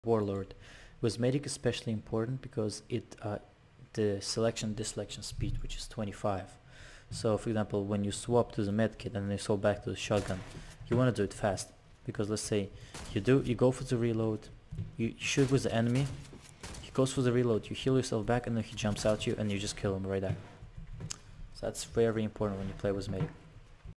Warlord. With Medic especially important because it the selection deselection speed, which is 25. So for example, when you swap to the medkit and then you swap back to the shotgun, you want to do it fast, because let's say you go for the reload, you shoot with the enemy, he goes for the reload, you heal yourself back, and then he jumps out you and you just kill him right there. So that's very important when you play with Medic.